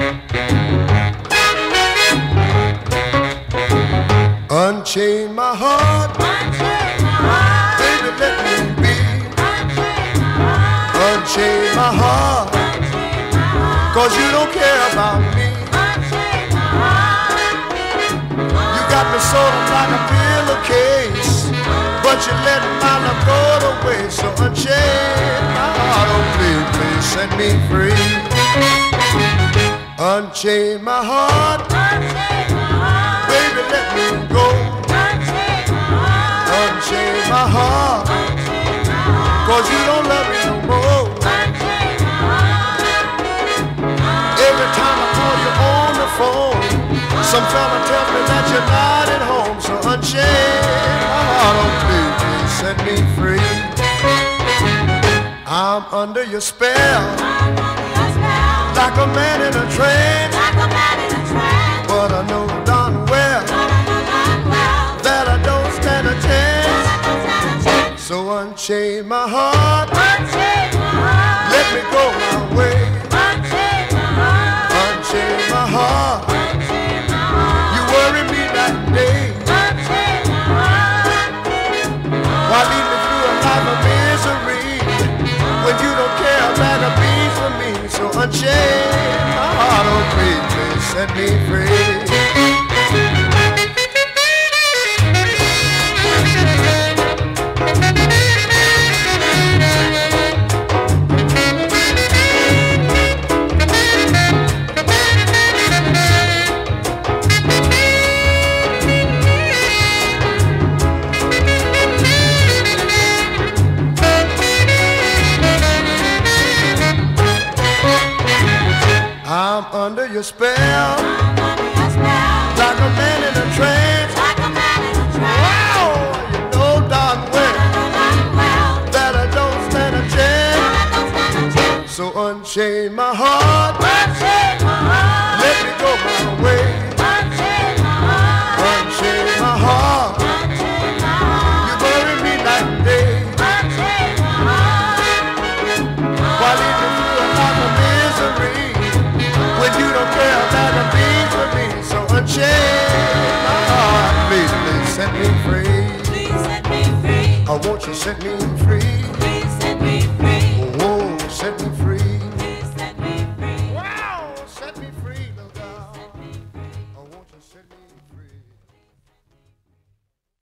Unchain my heart, baby, let me be. Unchain my heart, 'cause you don't care about me. You got me sort of like a pillowcase, but you let my love go to waste. So unchain my heart, oh please, please set me free. Unchain my heart, baby, let me go. Unchain my heart, 'cause you don't love me no more. Every time I call you on the phone, some fella tells me that you're not at home. So unchain my heart, oh please, please set me free. I'm under your spell, like a man in a trance. But I know darn well that I don't stand a chance. So unchain my heart, let me go my way. Unchain my heart, you worry me that day. Why lead me through a life of misery when you don't care a bag of beans for me? So unchain my heart, oh please, please set me free. I'm under your spell, like a man in a trance. Wow, you know darn well that I don't stand a chance. So unchain my heart, let me go my way. Unchain my heart, you bury me like day. Why lead me through a life of misery when you don't care about the things for me? So unchain my heart, please, please set me free. Please set me free. I want you to set me free.